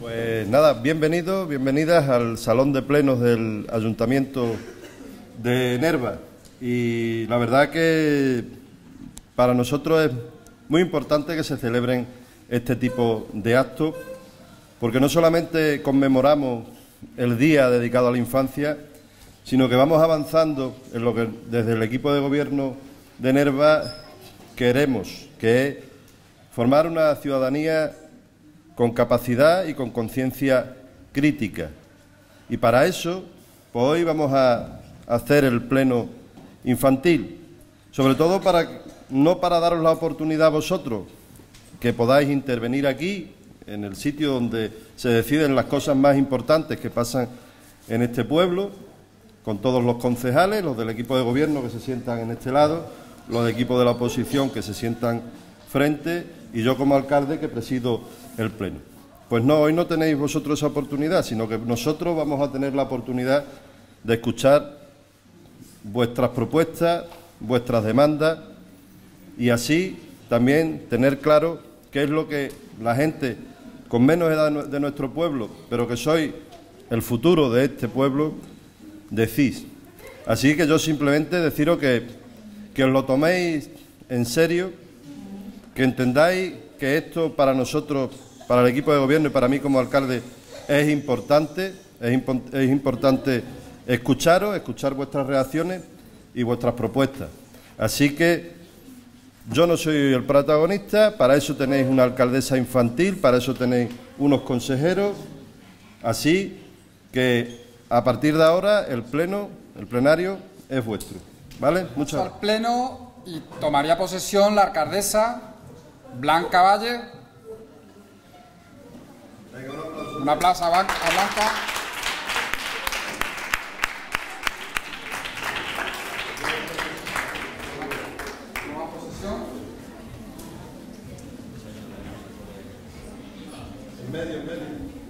Pues nada, bienvenidas al Salón de Plenos del Ayuntamiento de Nerva. Y la verdad que para nosotros es muy importante que se celebren este tipo de actos, porque no solamente conmemoramos el día dedicado a la infancia, sino que vamos avanzando en lo que desde el equipo de gobierno de Nerva queremos, que es formar una ciudadanía con capacidad y con conciencia crítica. Y para eso, pues hoy vamos a hacer el pleno infantil, sobre todo no para daros la oportunidad a vosotros que podáis intervenir aquí, en el sitio donde se deciden las cosas más importantes que pasan en este pueblo, con todos los concejales, los del equipo de gobierno que se sientan en este lado, los del equipo de la oposición que se sientan frente y yo como alcalde que presido el pleno. Pues no, hoy no tenéis vosotros esa oportunidad, sino que nosotros vamos a tener la oportunidad de escuchar vuestras propuestas, vuestras demandas y así también tener claro qué es lo que la gente con menos edad de nuestro pueblo, pero que sois el futuro de este pueblo, decís. Así que yo simplemente deciros que os lo toméis en serio, que entendáis que esto para nosotros, para el equipo de gobierno y para mí como alcalde es importante escucharos, escuchar vuestras reacciones y vuestras propuestas. Así que yo no soy el protagonista, para eso tenéis una alcaldesa infantil, para eso tenéis unos consejeros, así que a partir de ahora el plenario es vuestro, ¿vale? Muchas gracias. Al pleno y tomaría posesión la alcaldesa Blanca Valle. Un aplauso a Blanca. En medio.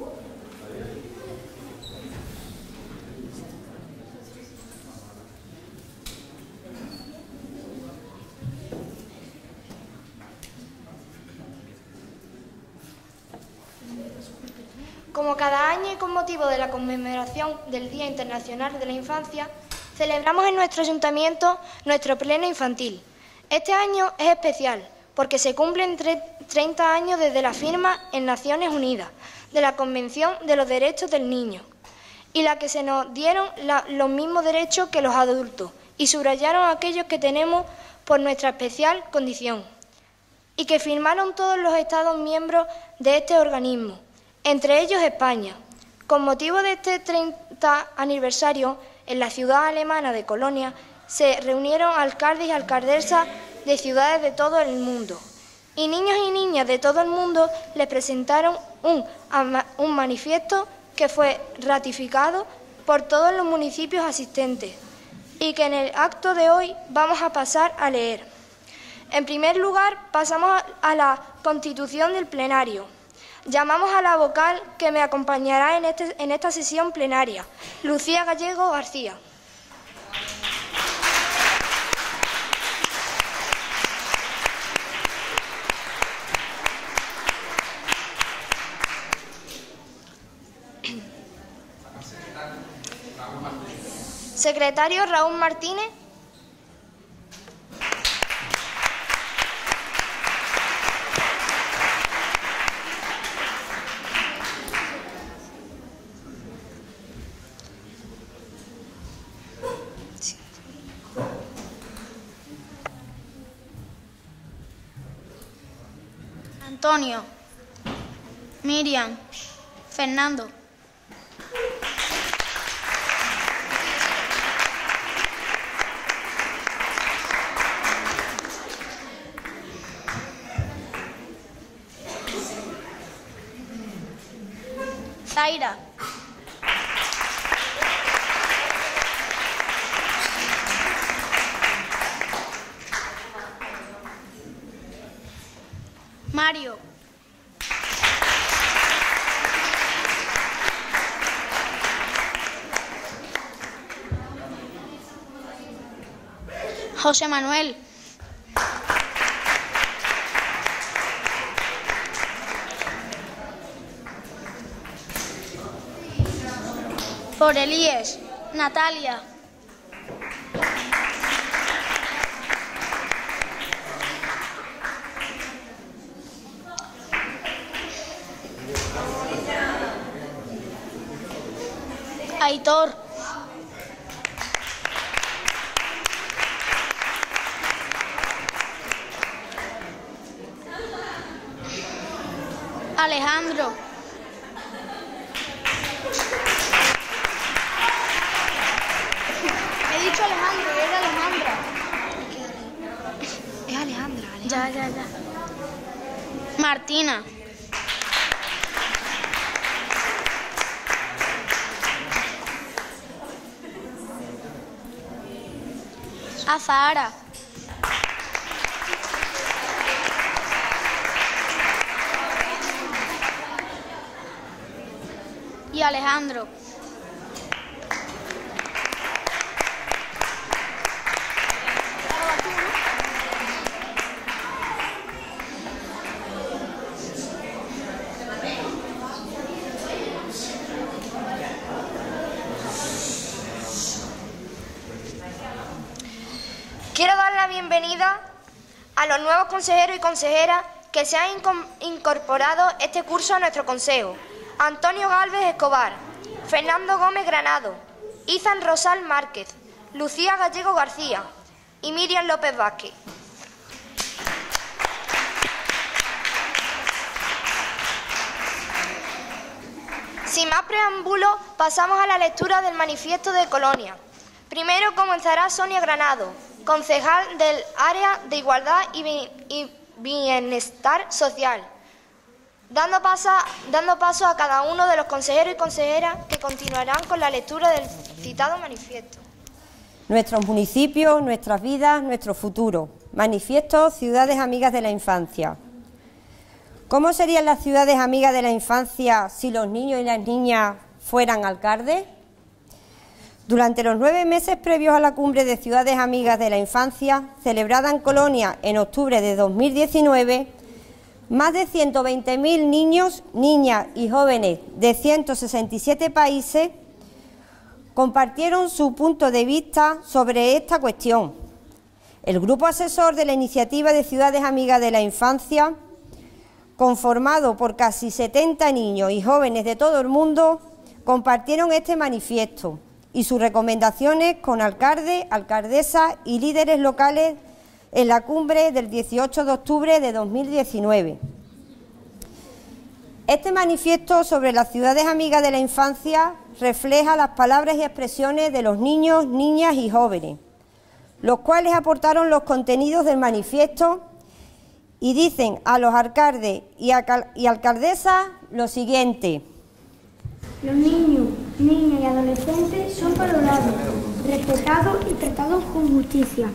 Como cada año y con motivo de la conmemoración del Día Internacional de la Infancia, celebramos en nuestro ayuntamiento nuestro pleno infantil. Este año es especial porque se cumplen 30 años desde la firma en Naciones Unidas de la Convención de los Derechos del Niño y la que se nos dieron los mismos derechos que los adultos y subrayaron aquellos que tenemos por nuestra especial condición y que firmaron todos los Estados miembros de este organismo, entre ellos España. Con motivo de este 30 aniversario, en la ciudad alemana de Colonia se reunieron alcaldes y alcaldesas de ciudades de todo el mundo. Y niños y niñas de todo el mundo les presentaron un manifiesto que fue ratificado por todos los municipios asistentes y que en el acto de hoy vamos a pasar a leer. En primer lugar, pasamos a la constitución del plenario. Llamamos a la vocal que me acompañará en esta sesión plenaria, Lucía Gallego García. Secretario Raúl Martínez. Antonio, Miriam, Fernando. Zaira. Mario. José Manuel. Forelíes. Natalia. Aitor. Alejandro. He dicho Alejandro, era Alejandra. Es Alejandra. Ya. Martina. Azahara. Y Alejandro. Quiero dar la bienvenida a los nuevos consejeros y consejeras que se han incorporado este curso a nuestro consejo. Antonio Gálvez Escobar, Fernando Gómez Granado, Izan Rosal Márquez, Lucía Gallego García y Miriam López Vázquez. Sin más preámbulos, pasamos a la lectura del manifiesto de Colonia. Primero comenzará Sonia Granado, concejal del Área de Igualdad y Bienestar Social, dando paso a cada uno de los consejeros y consejeras que continuarán con la lectura del citado manifiesto. Nuestros municipios, nuestras vidas, nuestro futuro. Manifiesto Ciudades Amigas de la Infancia. ¿Cómo serían las ciudades amigas de la infancia si los niños y las niñas fueran alcaldes? Durante los 9 meses previos a la Cumbre de Ciudades Amigas de la Infancia, celebrada en Colonia en octubre de 2019, más de 120.000 niños, niñas y jóvenes de 167 países compartieron su punto de vista sobre esta cuestión. El grupo asesor de la iniciativa de Ciudades Amigas de la Infancia, conformado por casi 70 niños y jóvenes de todo el mundo, compartieron este manifiesto y sus recomendaciones con alcaldes, alcaldesas y líderes locales en la cumbre del 18 de octubre de 2019. Este manifiesto sobre las ciudades amigas de la infancia refleja las palabras y expresiones de los niños, niñas y jóvenes, los cuales aportaron los contenidos del manifiesto y dicen a los alcaldes y alcaldesas lo siguiente. Los niños, niñas y adolescentes son valorados, respetados y tratados con justicia.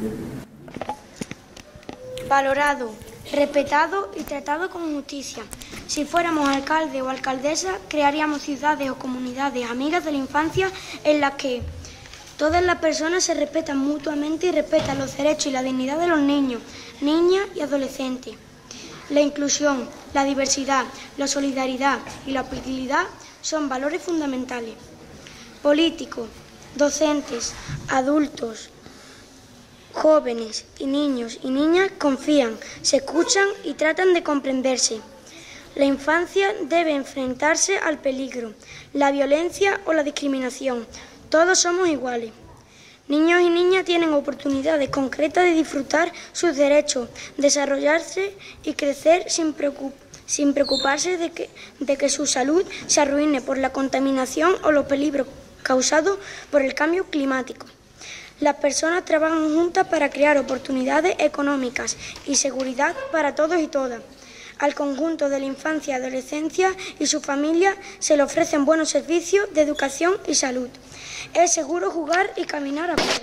Valorado, respetado y tratado con justicia. Si fuéramos alcalde o alcaldesa, crearíamos ciudades o comunidades amigas de la infancia en las que todas las personas se respetan mutuamente y respetan los derechos y la dignidad de los niños, niñas y adolescentes. La inclusión, la diversidad, la solidaridad y la utilidad son valores fundamentales. Políticos, docentes, adultos, jóvenes y niños y niñas confían, se escuchan y tratan de comprenderse. La infancia debe enfrentarse al peligro, la violencia o la discriminación. Todos somos iguales. Niños y niñas tienen oportunidades concretas de disfrutar sus derechos, desarrollarse y crecer sin preocuparse de que su salud se arruine por la contaminación o los peligros causados por el cambio climático. Las personas trabajan juntas para crear oportunidades económicas y seguridad para todos y todas. Al conjunto de la infancia y adolescencia y su familia se le ofrecen buenos servicios de educación y salud. Es seguro jugar y caminar afuera.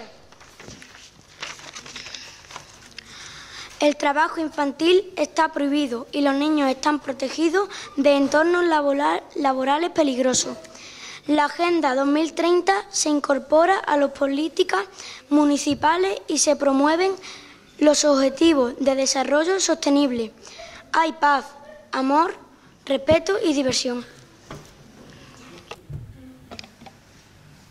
El trabajo infantil está prohibido y los niños están protegidos de entornos laborales peligrosos. La Agenda 2030 se incorpora a las políticas municipales y se promueven los objetivos de desarrollo sostenible. Hay paz, amor, respeto y diversión.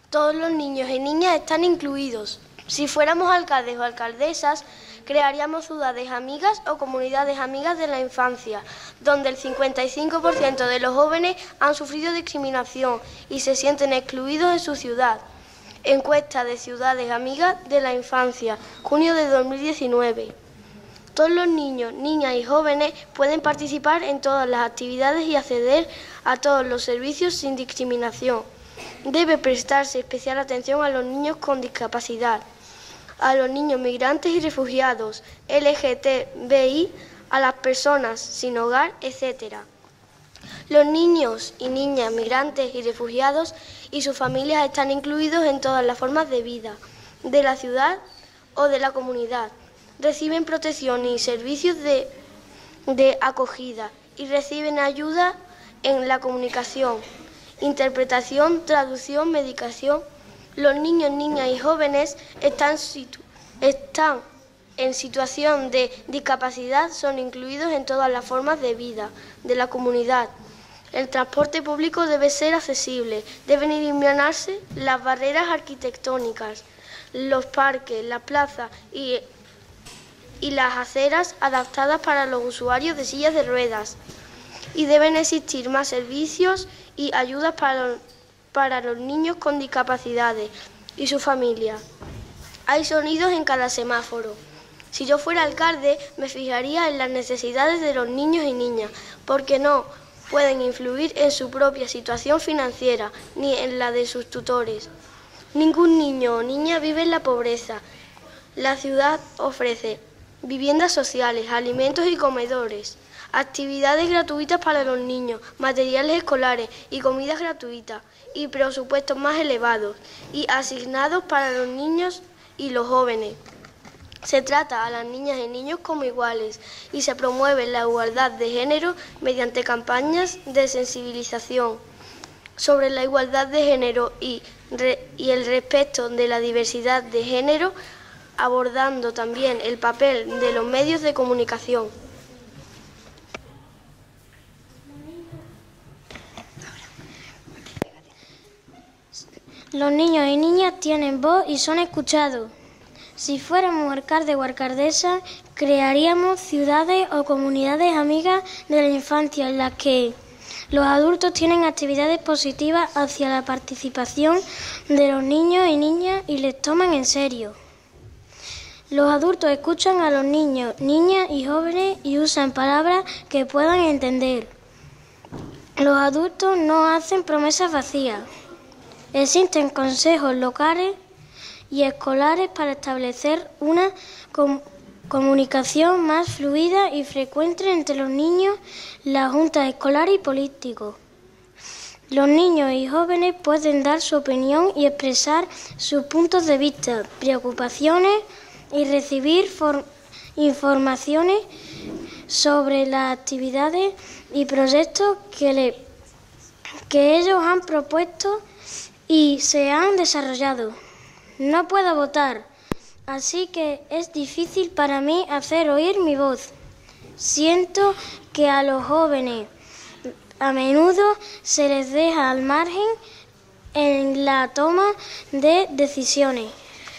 Todos los niños y niñas están incluidos. Si fuéramos alcaldes o alcaldesas, crearíamos ciudades amigas o comunidades amigas de la infancia, donde el 55% de los jóvenes han sufrido discriminación y se sienten excluidos en su ciudad. Encuesta de Ciudades Amigas de la Infancia, junio de 2019. Todos los niños, niñas y jóvenes pueden participar en todas las actividades y acceder a todos los servicios sin discriminación. Debe prestarse especial atención a los niños con discapacidad, a los niños migrantes y refugiados, LGTBI, a las personas sin hogar, etc. Los niños y niñas migrantes y refugiados y sus familias están incluidos en todas las formas de vida, de la ciudad o de la comunidad. Reciben protección y servicios de acogida y reciben ayuda en la comunicación, interpretación, traducción, medicación. Los niños, niñas y jóvenes están en situación de discapacidad, son incluidos en todas las formas de vida de la comunidad. El transporte público debe ser accesible, deben eliminarse las barreras arquitectónicas, los parques, las plazas y las aceras adaptadas para los usuarios de sillas de ruedas. Y deben existir más servicios y ayudas para los niños con discapacidades y su familia. Hay sonidos en cada semáforo. Si yo fuera alcalde, me fijaría en las necesidades de los niños y niñas, porque no pueden influir en su propia situación financiera ni en la de sus tutores. Ningún niño o niña vive en la pobreza. La ciudad ofrece viviendas sociales, alimentos y comedores, actividades gratuitas para los niños, materiales escolares y comidas gratuitas, y presupuestos más elevados y asignados para los niños y los jóvenes. Se trata a las niñas y niños como iguales y se promueve la igualdad de género mediante campañas de sensibilización sobre la igualdad de género y el respeto de la diversidad de género, abordando también el papel de los medios de comunicación. Los niños y niñas tienen voz y son escuchados. Si fuéramos alcalde o alcaldesa, crearíamos ciudades o comunidades amigas de la infancia en las que los adultos tienen actividades positivas hacia la participación de los niños y niñas y les toman en serio. Los adultos escuchan a los niños, niñas y jóvenes y usan palabras que puedan entender. Los adultos no hacen promesas vacías. Existen consejos locales y escolares para establecer una comunicación más fluida y frecuente entre los niños, la junta escolar y políticos. Los niños y jóvenes pueden dar su opinión y expresar sus puntos de vista, preocupaciones y recibir informaciones sobre las actividades y proyectos que ellos han propuesto y se han desarrollado. No puedo votar, así que es difícil para mí hacer oír mi voz. Siento que a los jóvenes a menudo se les deja al margen en la toma de decisiones.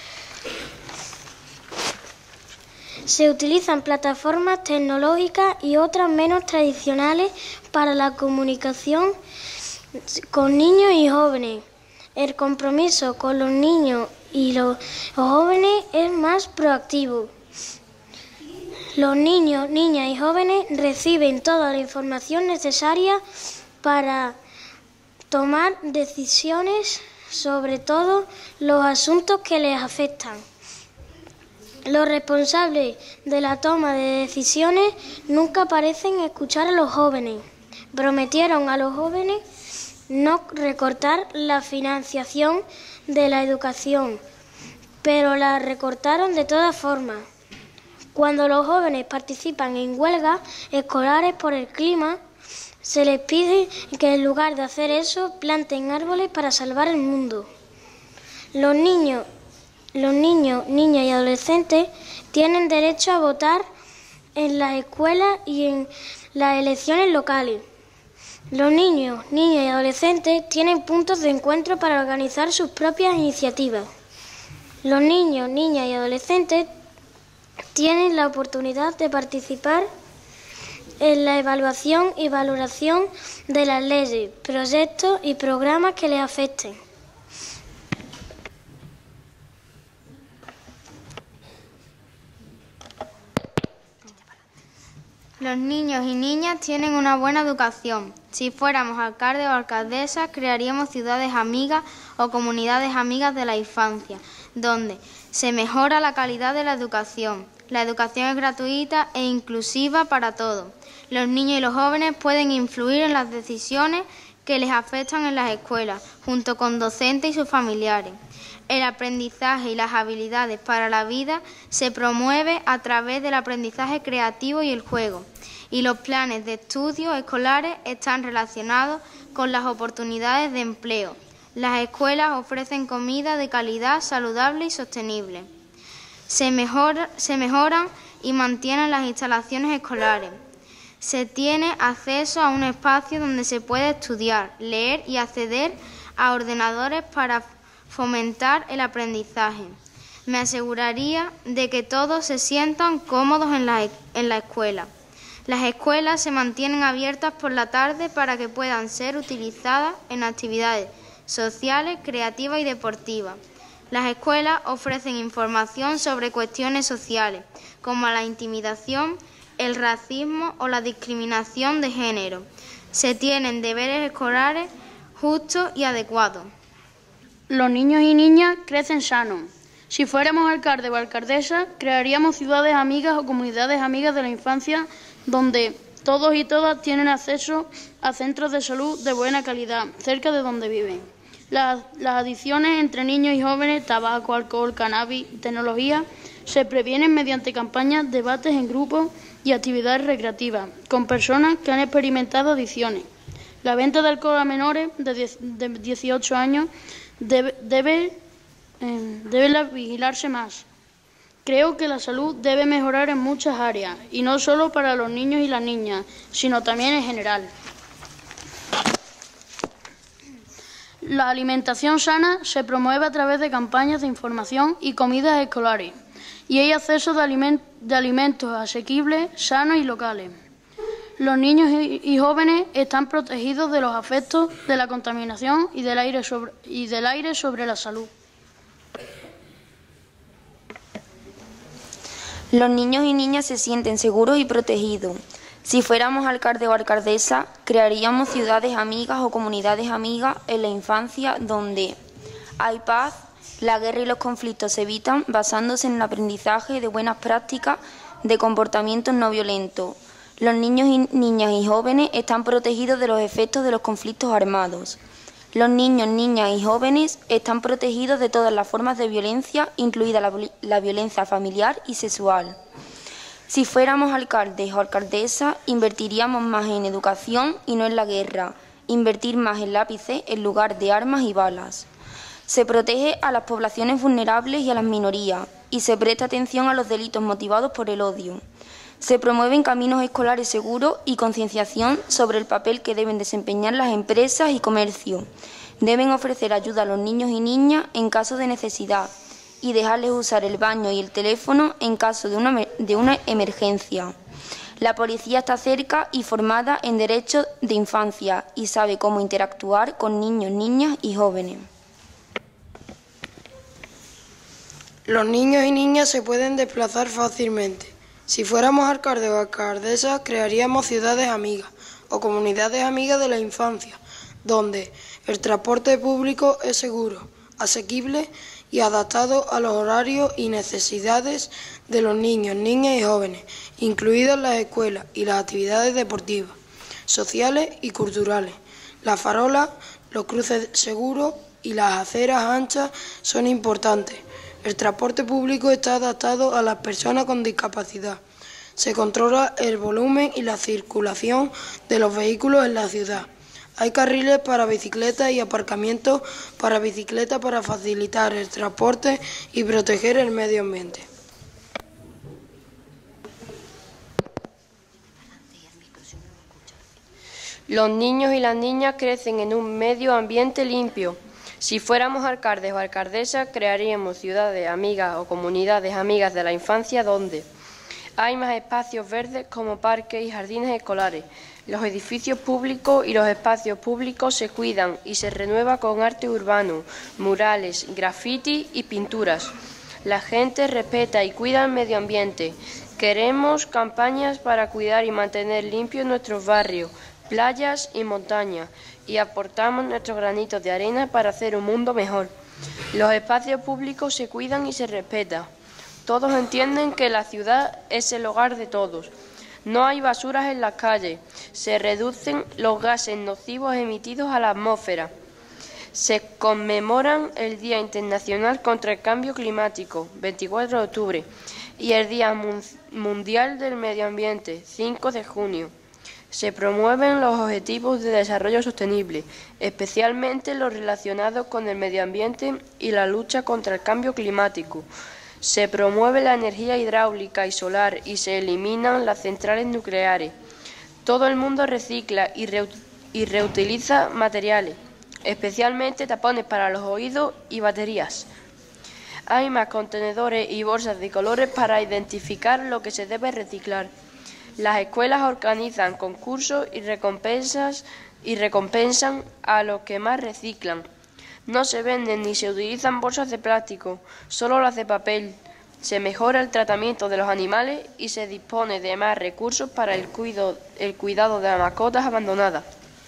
Se utilizan plataformas tecnológicas y otras menos tradicionales para la comunicación con niños y jóvenes. El compromiso con los niños y los jóvenes es más proactivo. Los niños, niñas y jóvenes reciben toda la información necesaria para tomar decisiones sobre todos los asuntos que les afectan. Los responsables de la toma de decisiones nunca parecen escuchar a los jóvenes. Prometieron a los jóvenes no recortar la financiación de la educación, pero la recortaron de todas formas. Cuando los jóvenes participan en huelgas escolares por el clima, se les pide que en lugar de hacer eso, planten árboles para salvar el mundo. Los niños, niñas y adolescentes tienen derecho a votar en las escuelas y en las elecciones locales. Los niños, niñas y adolescentes tienen puntos de encuentro para organizar sus propias iniciativas. Los niños, niñas y adolescentes tienen la oportunidad de participar en la evaluación y valoración de las leyes, proyectos y programas que les afecten. Los niños y niñas tienen una buena educación. Si fuéramos alcaldes o alcaldesas, crearíamos ciudades amigas o comunidades amigas de la infancia, donde se mejora la calidad de la educación. La educación es gratuita e inclusiva para todos. Los niños y los jóvenes pueden influir en las decisiones que les afectan en las escuelas, junto con docentes y sus familiares. El aprendizaje y las habilidades para la vida se promueve a través del aprendizaje creativo y el juego. Y los planes de estudios escolares están relacionados con las oportunidades de empleo. Las escuelas ofrecen comida de calidad, saludable y sostenible. Se mejoran y mantienen las instalaciones escolares. Se tiene acceso a un espacio donde se puede estudiar, leer y acceder a ordenadores para fomentar el aprendizaje. Me aseguraría de que todos se sientan cómodos en la escuela. Las escuelas se mantienen abiertas por la tarde para que puedan ser utilizadas en actividades sociales, creativas y deportivas. Las escuelas ofrecen información sobre cuestiones sociales, como la intimidación, el racismo o la discriminación de género. Se tienen deberes escolares justos y adecuados. Los niños y niñas crecen sanos. Si fuéramos alcaldes o alcaldesas, crearíamos ciudades amigas o comunidades amigas de la infancia donde todos y todas tienen acceso a centros de salud de buena calidad, cerca de donde viven. Las adicciones entre niños y jóvenes, tabaco, alcohol, cannabis y tecnología, se previenen mediante campañas, debates en grupos y actividades recreativas con personas que han experimentado adicciones. La venta de alcohol a menores de 18 años debe vigilarse más. Creo que la salud debe mejorar en muchas áreas, y no solo para los niños y las niñas, sino también en general. La alimentación sana se promueve a través de campañas de información y comidas escolares, y hay acceso de alimentos asequibles, sanos y locales. Los niños y jóvenes están protegidos de los efectos de la contaminación y del aire sobre la salud. Los niños y niñas se sienten seguros y protegidos. Si fuéramos alcalde o alcaldesa, crearíamos ciudades amigas o comunidades amigas en la infancia donde hay paz, la guerra y los conflictos se evitan basándose en el aprendizaje de buenas prácticas de comportamientos no violentos. Los niños y niñas y jóvenes están protegidos de los efectos de los conflictos armados. Los niños, niñas y jóvenes están protegidos de todas las formas de violencia, incluida la violencia familiar y sexual. Si fuéramos alcaldes o alcaldesas, invertiríamos más en educación y no en la guerra, invertir más en lápices en lugar de armas y balas. Se protege a las poblaciones vulnerables y a las minorías, y se presta atención a los delitos motivados por el odio. Se promueven caminos escolares seguros y concienciación sobre el papel que deben desempeñar las empresas y comercios. Deben ofrecer ayuda a los niños y niñas en caso de necesidad y dejarles usar el baño y el teléfono en caso de una emergencia. La policía está cerca y formada en derechos de infancia y sabe cómo interactuar con niños, niñas y jóvenes. Los niños y niñas se pueden desplazar fácilmente. Si fuéramos alcaldes o alcaldesas, crearíamos ciudades amigas o comunidades amigas de la infancia, donde el transporte público es seguro, asequible y adaptado a los horarios y necesidades de los niños, niñas y jóvenes, incluidas las escuelas y las actividades deportivas, sociales y culturales. Las farolas, los cruces seguros y las aceras anchas son importantes. El transporte público está adaptado a las personas con discapacidad. Se controla el volumen y la circulación de los vehículos en la ciudad. Hay carriles para bicicletas y aparcamientos para bicicletas para facilitar el transporte y proteger el medio ambiente. Los niños y las niñas crecen en un medio ambiente limpio. Si fuéramos alcaldes o alcaldesas, crearíamos ciudades amigas o comunidades amigas de la infancia donde hay más espacios verdes como parques y jardines escolares. Los edificios públicos y los espacios públicos se cuidan y se renueva con arte urbano, murales, graffiti y pinturas. La gente respeta y cuida el medio ambiente. Queremos campañas para cuidar y mantener limpios nuestros barrios, playas y montañas, y aportamos nuestros granitos de arena para hacer un mundo mejor. Los espacios públicos se cuidan y se respetan. Todos entienden que la ciudad es el hogar de todos. No hay basuras en las calles. Se reducen los gases nocivos emitidos a la atmósfera. Se conmemoran el Día Internacional contra el Cambio Climático, 24 de octubre, y el Día Mundial del Medio Ambiente, 5 de junio. Se promueven los objetivos de desarrollo sostenible, especialmente los relacionados con el medio ambiente y la lucha contra el cambio climático. Se promueve la energía hidráulica y solar y se eliminan las centrales nucleares. Todo el mundo recicla y reutiliza materiales, especialmente tapones para los oídos y baterías. Hay más contenedores y bolsas de colores para identificar lo que se debe reciclar. Las escuelas organizan concursos y recompensan a los que más reciclan. No se venden ni se utilizan bolsas de plástico, solo las de papel. Se mejora el tratamiento de los animales y se dispone de más recursos para el cuidado de las mascotas abandonadas.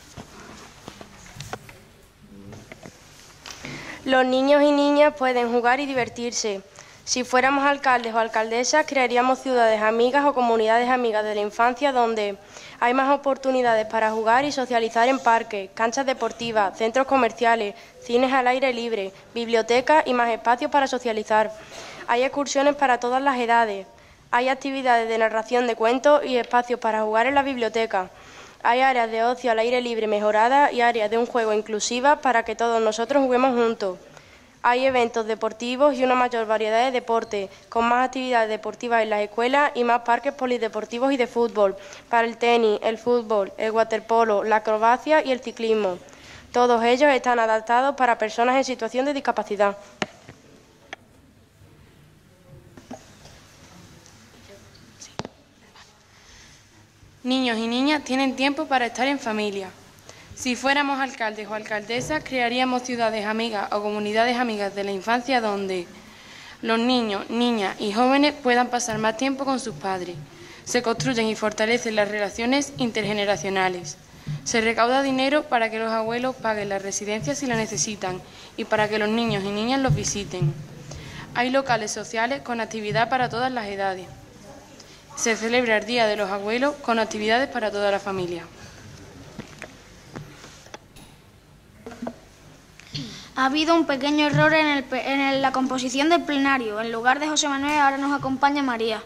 Los niños y niñas pueden jugar y divertirse. Si fuéramos alcaldes o alcaldesas, crearíamos ciudades amigas o comunidades amigas de la infancia donde hay más oportunidades para jugar y socializar en parques, canchas deportivas, centros comerciales, cines al aire libre, bibliotecas y más espacios para socializar. Hay excursiones para todas las edades. Hay actividades de narración de cuentos y espacios para jugar en la biblioteca. Hay áreas de ocio al aire libre mejoradas y áreas de un juego inclusivas para que todos nosotros juguemos juntos. Hay eventos deportivos y una mayor variedad de deportes, con más actividades deportivas en las escuelas y más parques polideportivos y de fútbol, para el tenis, el fútbol, el waterpolo, la acrobacia y el ciclismo. Todos ellos están adaptados para personas en situación de discapacidad. Niños y niñas tienen tiempo para estar en familia. Si fuéramos alcaldes o alcaldesas, crearíamos ciudades amigas o comunidades amigas de la infancia donde los niños, niñas y jóvenes puedan pasar más tiempo con sus padres. Se construyen y fortalecen las relaciones intergeneracionales. Se recauda dinero para que los abuelos paguen las residencias si la necesitan y para que los niños y niñas los visiten. Hay locales sociales con actividad para todas las edades. Se celebra el Día de los Abuelos con actividades para toda la familia. Ha habido un pequeño error en la composición del plenario. En lugar de José Manuel, ahora nos acompaña María.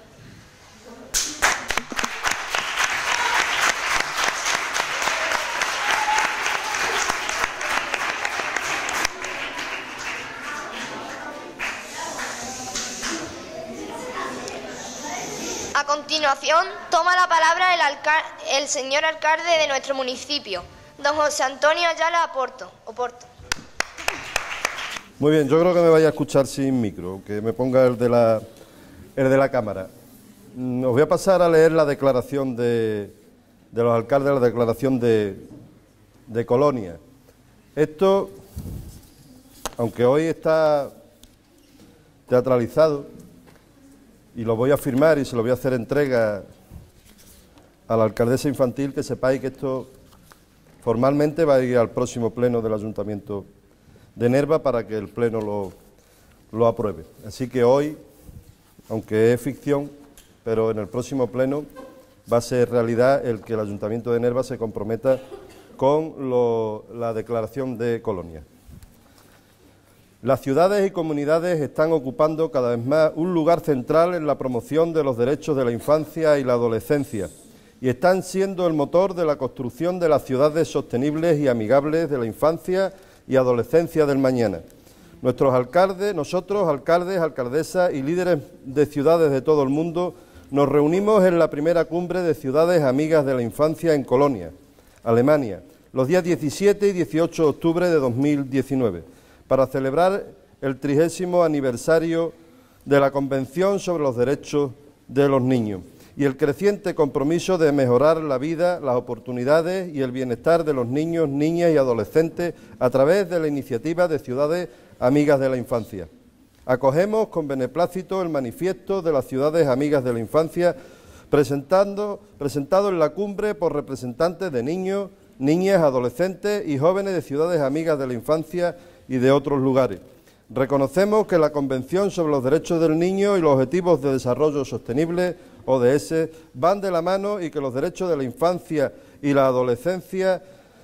A continuación, toma la palabra el señor alcalde de nuestro municipio, don José Antonio Ayala Oporto. Muy bien, yo creo que me vaya a escuchar sin micro, que me ponga el de la cámara. Os voy a pasar a leer la declaración de los alcaldes, la declaración de Colonia. Esto, aunque hoy está teatralizado, y lo voy a firmar y se lo voy a hacer entrega a la alcaldesa infantil, que sepáis que esto formalmente va a ir al próximo pleno del Ayuntamiento de Nerva para que el pleno lo apruebe. Así que hoy, aunque es ficción, pero en el próximo pleno va a ser realidad el que el Ayuntamiento de Nerva se comprometa con la declaración de Colonia. Las ciudades y comunidades están ocupando cada vez más un lugar central en la promoción de los derechos de la infancia y la adolescencia y están siendo el motor de la construcción de las ciudades sostenibles y amigables de la infancia y adolescencia del mañana. Nosotros, alcaldes, alcaldesas y líderes de ciudades de todo el mundo, nos reunimos en la primera cumbre de ciudades amigas de la infancia en Colonia, Alemania, los días 17 y 18 de octubre de 2019, para celebrar el 30º aniversario de la Convención sobre los Derechos de los Niños y el creciente compromiso de mejorar la vida, las oportunidades y el bienestar de los niños, niñas y adolescentes a través de la iniciativa de Ciudades Amigas de la Infancia. Acogemos con beneplácito el manifiesto de las Ciudades Amigas de la Infancia presentado en la cumbre por representantes de niños, niñas, adolescentes y jóvenes de Ciudades Amigas de la Infancia y de otros lugares. Reconocemos que la Convención sobre los Derechos del Niño y los Objetivos de Desarrollo Sostenible, ODS, van de la mano y que los derechos de la infancia y la adolescencia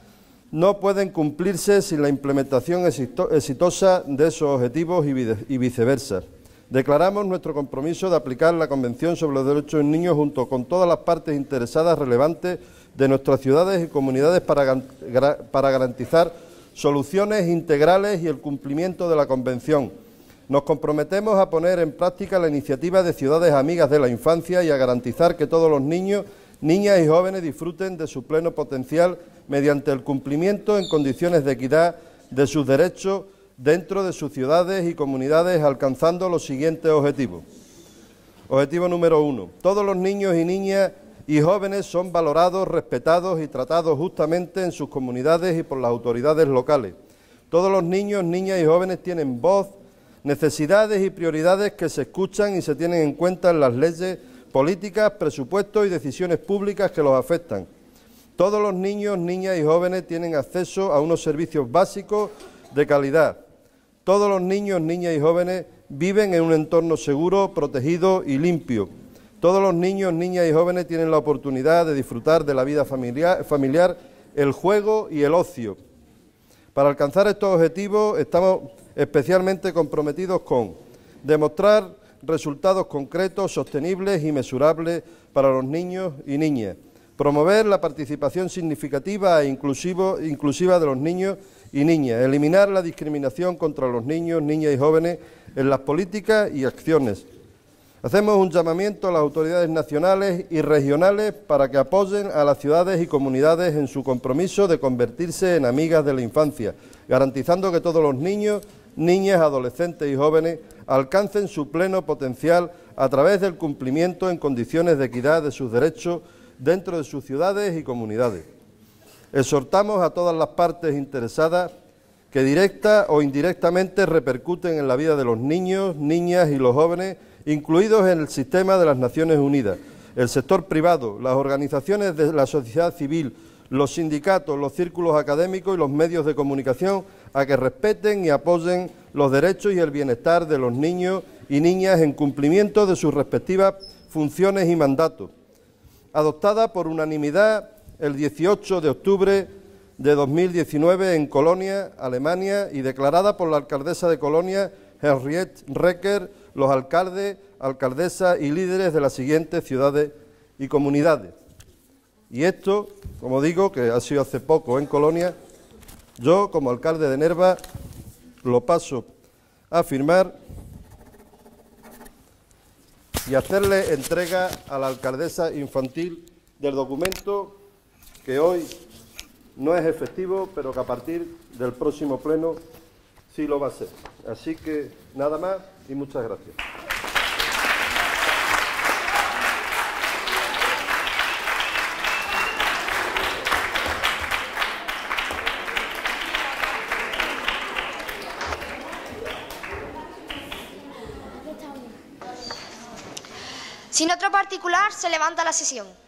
no pueden cumplirse sin la implementación exitosa de esos objetivos y viceversa. Declaramos nuestro compromiso de aplicar la Convención sobre los Derechos del Niño junto con todas las partes interesadas relevantes de nuestras ciudades y comunidades para garantizar soluciones integrales y el cumplimiento de la Convención. Nos comprometemos a poner en práctica la iniciativa de Ciudades Amigas de la Infancia y a garantizar que todos los niños, niñas y jóvenes disfruten de su pleno potencial mediante el cumplimiento en condiciones de equidad de sus derechos dentro de sus ciudades y comunidades, alcanzando los siguientes objetivos. Objetivo número 1. Todos los niños y niñas y jóvenes son valorados, respetados y tratados justamente en sus comunidades y por las autoridades locales. Todos los niños, niñas y jóvenes tienen voz, necesidades y prioridades que se escuchan y se tienen en cuenta en las leyes, políticas, presupuestos y decisiones públicas que los afectan. Todos los niños, niñas y jóvenes tienen acceso a unos servicios básicos de calidad. Todos los niños, niñas y jóvenes viven en un entorno seguro, protegido y limpio. Todos los niños, niñas y jóvenes tienen la oportunidad de disfrutar de la vida familiar, el juego y el ocio. Para alcanzar estos objetivos estamos especialmente comprometidos con demostrar resultados concretos, sostenibles y mesurables para los niños y niñas, promover la participación significativa e inclusiva de los niños y niñas, eliminar la discriminación contra los niños, niñas y jóvenes en las políticas y acciones. Hacemos un llamamiento a las autoridades nacionales y regionales para que apoyen a las ciudades y comunidades en su compromiso de convertirse en amigas de la infancia, garantizando que todos los niños, niñas, adolescentes y jóvenes alcancen su pleno potencial a través del cumplimiento en condiciones de equidad de sus derechos dentro de sus ciudades y comunidades. Exhortamos a todas las partes interesadas que directa o indirectamente repercuten en la vida de los niños, niñas y los jóvenes, incluidos en el sistema de las Naciones Unidas, el sector privado, las organizaciones de la sociedad civil, los sindicatos, los círculos académicos y los medios de comunicación, a que respeten y apoyen los derechos y el bienestar de los niños y niñas en cumplimiento de sus respectivas funciones y mandatos. Adoptada por unanimidad el 18 de octubre de 2019 en Colonia, Alemania, y declarada por la alcaldesa de Colonia, Henriette Reker, los alcaldes, alcaldesas y líderes de las siguientes ciudades y comunidades. Y esto, como digo, que ha sido hace poco en Colonia, yo, como alcalde de Nerva, lo paso a firmar y hacerle entrega a la alcaldesa infantil del documento que hoy no es efectivo, pero que a partir del próximo pleno sí lo va a ser. Así que nada más y muchas gracias. Sin otro particular, se levanta la sesión.